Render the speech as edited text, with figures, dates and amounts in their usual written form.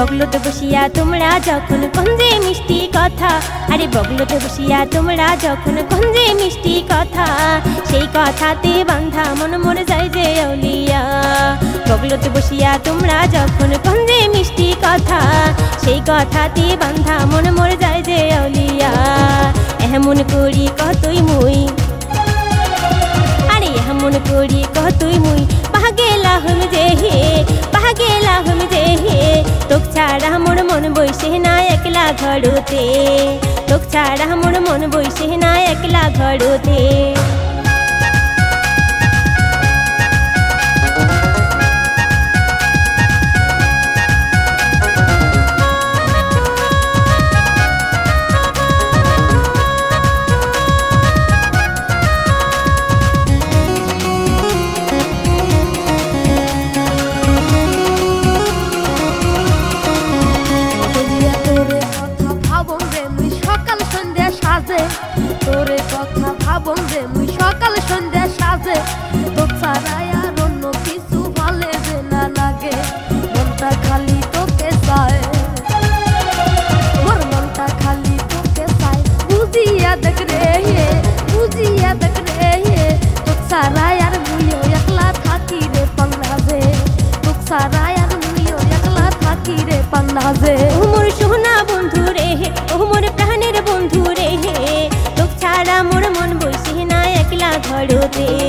বগলোতে বসিয়া তোমরা যখন কঞ্জে মিষ্টি কথা, আরে বগলোতে বসিয়া তোমরা যখন কঞ্জে মিষ্টি কথা, সেই কথাতে বান্ধা মন মোর যায় যে আউলিয়া। বগলোতে বসিয়া তোমরা যখন কঞ্জে মিষ্টি কথা, সেই কথাতে বান্ধা মন মোর যায় যে আউলিয়া। এমন করি কতই মুই, আরে এমন করি কতই মুই, পাগেলা হম যে হে, পাগেলা হম যে হে। তোক ছাড়া মোর মন বইসে না একলা ঘরতে, তোক ছাড়া মোর মন বইসে না একলা ঘরতে। তোরে কথা ভাবং রে মুই সকাল সন্ধ্যা সাজে, তোক ছাড়া আর অন্য কিছু ভালে যে না লাগে। মনটা খালি তোকে চায়, মোর মনটা খালি তোকে চায়। বুঝিয়া দেখ রে হে, বুঝিয়া দেখ রে হে। তোক ছাড়া আর মুইও একলা থাকি রে পান্নাজে, তোক ছাড়া আর মুইও একলা থাকি রে পান্নাজে। ও মোর সোনা বন্ধু রে হে, ও মোর প্রাণের বন্ধু রে হে। তোক ছাড়া মোর মন বইসে না একলা ঘরতে।